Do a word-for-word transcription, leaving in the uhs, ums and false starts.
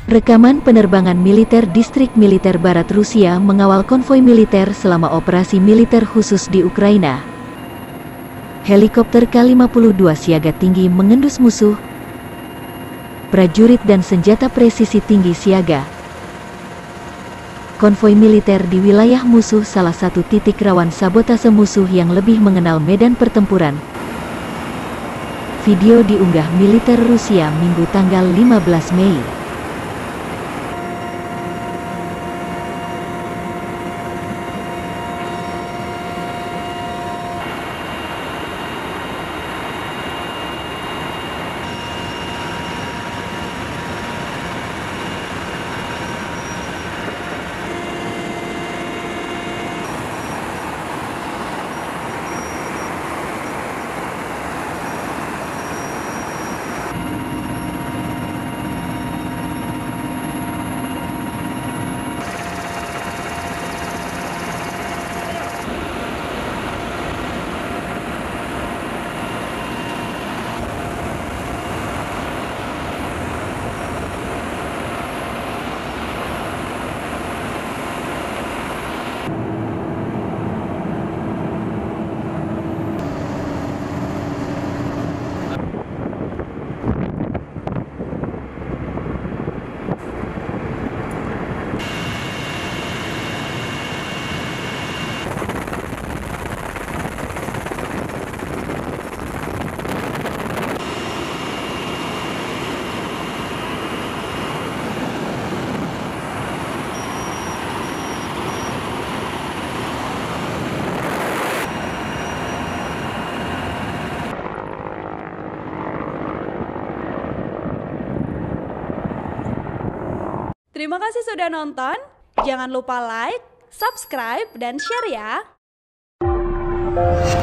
Rekaman penerbangan militer Distrik Militer Barat Rusia mengawal konvoi militer selama operasi militer khusus di Ukraina. Helikopter K lima puluh dua siaga tinggi mengendus musuh. Prajurit dan senjata presisi tinggi siaga. Konvoi militer di wilayah musuh salah satu titik rawan sabotase musuh yang lebih mengenal medan pertempuran. Video diunggah militer Rusia Minggu tanggal lima belas Mei. Terima kasih sudah nonton, jangan lupa like, subscribe, dan share ya!